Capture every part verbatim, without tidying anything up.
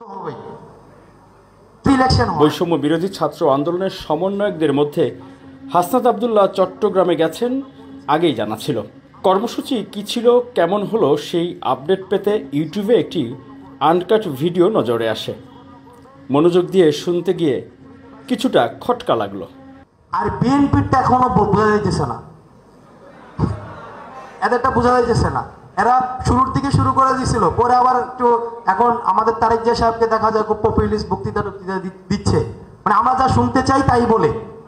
বৈষম্য বিরোধী ছাত্র আন্দোলনের সমন্বয়কদের মধ্যে হাসনাত আব্দুল্লাহ চট্টগ্রামে গেছেন আগেই জানা ছিল। কর্মসূচি কি ছিল, কেমন হলো, সেই আপডেট পেতে ইউটিউবে একটি আনকাট ভিডিও নজরে আসে। মনোযোগ দিয়ে শুনতে গিয়ে কিছুটা খটকা লাগলো। আর বিএনপিটা এখনো বোঝা যাইতেছে না, এদেরটা বোঝা যাইতেছে না। এরা শুরুর দিকে শুরু করে দিয়েছিল, পরে আবার একটু এখন আমাদের তারেক জিয়া সাহেবকে দেখা যায় খুব পপুলিস্ট বক্তৃতা টক্তৃতা দিচ্ছে, মানে আমরা যা শুনতে চাই তাই বলে।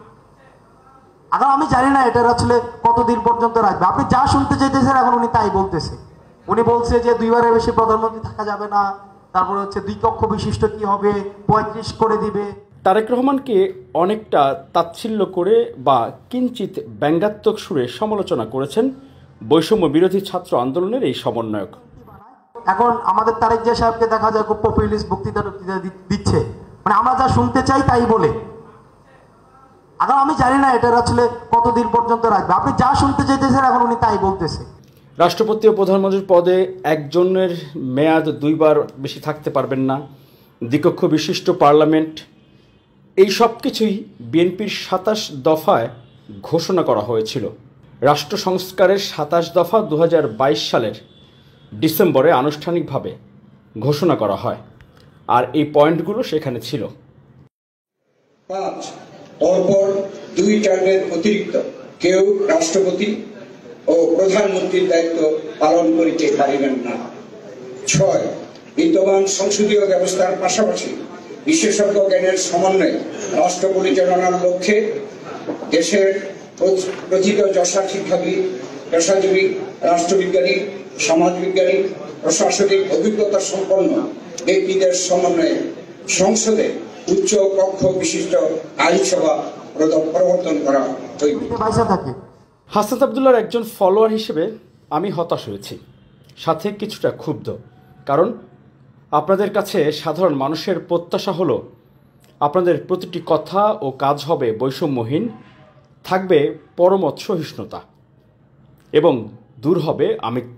এখন আমি জানি না এটা আসলে কতদিন পর্যন্ত রাখবে। আপনি যা শুনতে চাইতেছেন এখন উনি তাই বলতেছে। উনি বলছে যে দুইবারের বেশি প্রধানমন্ত্রী থাকা যাবে না, তারপরে হচ্ছে দুই কক্ষ বিশিষ্ট কি হবে, পঁয়ত্রিশ করে দিবে। তারেক রহমানকে অনেকটা তাচ্ছিল্য করে বা কিঞ্চিত ব্যঙ্গাত্মক সুরে সমালোচনা করেছেন বৈষম্য বিরোধী ছাত্র আন্দোলনের এই সমন্বয়ক। এখন আমাদের তারেক জিয়া সাহেবকে দেখা যায় খুব পপুলিস্ট বক্তৃতা টক্তৃতা দিচ্ছে, মানে আমরা যা শুনতে চাই তাই বলে। এখন আমি জানি না এটা আসলে কতদিন পর্যন্ত রাখবে। আপনি যা শুনতে চাইতেছেন এখন উনি তাই বলতেছে। রাষ্ট্রপতি ও প্রধানমন্ত্রীর পদে একজনের মেয়াদ দুইবার বেশি থাকতে পারবেন না, দ্বিকক্ষ বিশিষ্ট পার্লামেন্ট, এই সব কিছুই বিএনপির সাতাশ দফায় ঘোষণা করা হয়েছিল। রাষ্ট্র সংস্কারের সাতাশ দফা দু হাজার বাইশ সালের ডিসেম্বরে আনুষ্ঠানিকভাবে ঘোষণা করা হয়, আর এই পয়েন্টগুলো সেখানে ছিল। পাঁচ, পরপর দুই টার্মের অতিরিক্ত কেউ রাষ্ট্রপতি ও প্রধানমন্ত্রীর দায়িত্ব পালন করিতে পারিবেন না। ছয়, বিদ্যমান সংসদীয় ব্যবস্থার পাশাপাশি বিশেষজ্ঞ জ্ঞানের সমন্বয়ে রাষ্ট্র পরিচালনার লক্ষ্যে দেশের প্রথিত যশা শিক্ষাবিদ, পেশাজীবী, রাষ্ট্রবিজ্ঞানী, সমাজবিজ্ঞানী, প্রশাসনিক অভিজ্ঞতা সম্পন্ন ব্যক্তিদের সমন্বয়ে সংসদে উচ্চ কক্ষ বিশিষ্ট আইনসভা প্রবর্তন করা হইবে। হাসনাত আব্দুল্লাহর একজন ফলোয়ার হিসেবে আমি হতাশ হয়েছি, সাথে কিছুটা ক্ষুব্ধ। কারণ আপনাদের কাছে সাধারণ মানুষের প্রত্যাশা হলো আপনাদের প্রতিটি কথা ও কাজ হবে বৈষম্যহীন, থাকবে পরমত সহিষ্ণুতা এবং দূর হবে আমিত্ব।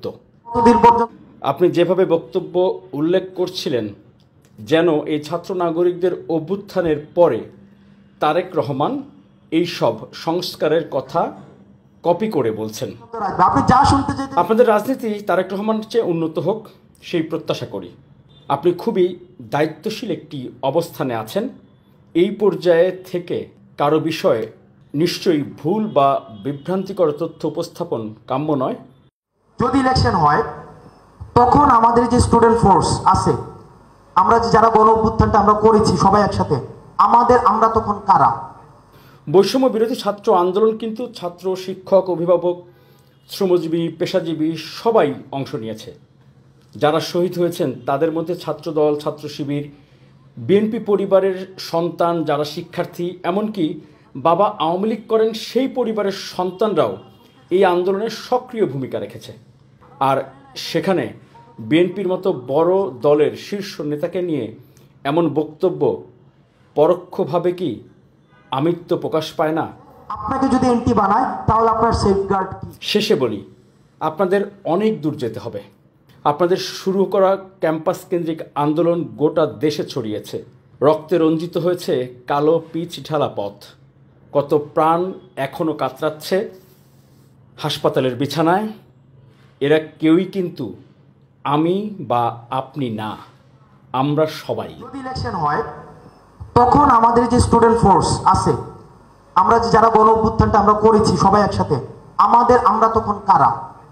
আপনি যেভাবে বক্তব্য উল্লেখ করছিলেন যেন এই ছাত্র নাগরিকদের অভ্যুত্থানের পরে তারেক রহমান এই সব সংস্কারের কথা কপি করে বলছেন। আপনাদের রাজনীতি তারেক রহমানের চেয়ে উন্নত হোক সেই প্রত্যাশা করি। আপনি খুবই দায়িত্বশীল একটি অবস্থানে আছেন। এই পর্যায়ে থেকে কারো বিষয়ে নিশ্চয়ই ভুল বা বিভ্রান্তিকর তথ্য উপস্থাপন কাম্য নয়। যদি ইলেকশন হয় তখন আমাদের যে স্টুডেন্ট ফোর্স আছে, আমরা যে যারা গণ অভ্যুত্থানটা আমরা করেছি সবাই একসাথে, আমাদের আমরা তখন কারা? বৈষম্য বিরোধী ছাত্র আন্দোলন কিন্তু ছাত্র, শিক্ষক, অভিভাবক, শ্রমজীবী, পেশাজীবী সবাই অংশ নিয়েছে। যারা শহীদ হয়েছেন তাদের মধ্যে ছাত্রদল, ছাত্র শিবির, বিএনপি পরিবারের সন্তান, যারা শিক্ষার্থী, এমনকি বাবা আওয়ামী লীগ করেন সেই পরিবারের সন্তানরাও এই আন্দোলনে সক্রিয় ভূমিকা রেখেছে। আর সেখানে বিএনপির মতো বড় দলের শীর্ষ নেতাকে নিয়ে এমন বক্তব্য পরোক্ষভাবে কি আমিত্ব প্রকাশ পায় না? আপনাকে যদি এন্টি বানায় তাহলে আপনার সেফগার্ড। শেষে বলি, আপনাদের অনেক দূর যেতে হবে। আপনাদের শুরু করা ক্যাম্পাস কেন্দ্রিক আন্দোলন গোটা দেশে ছড়িয়েছে, রক্তে রঞ্জিত হয়েছে কালো পিচ ঢালা পথ। কত প্রাণ এখনও কাতরাচ্ছে হাসপাতালের বিছানায়। এরা কেউই কিন্তু আমি বা আপনি না, আমরা সবাই। যদি ইলেকশন হয় তখন আমাদের যে স্টুডেন্ট ফোর্স আছে, আমরা যে যারা গণ অভ্যুত্থানটা আমরা করেছি সবাই একসাথে, আমাদের আমরা তখন কারা?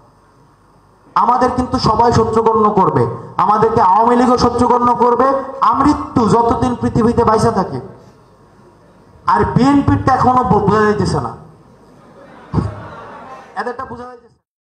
আমাদের কিন্তু সবাই শত্রুগণ্য করবে, আমাদেরকে আওয়ামী লীগও শত্রুগণ্য করবে আমৃত্যু যতদিন পৃথিবীতে বাইসা থাকে। আর বিএনপিটা এখনো বোঝা যাইতেছে না, এদেরটা বোঝা যাইতেছে।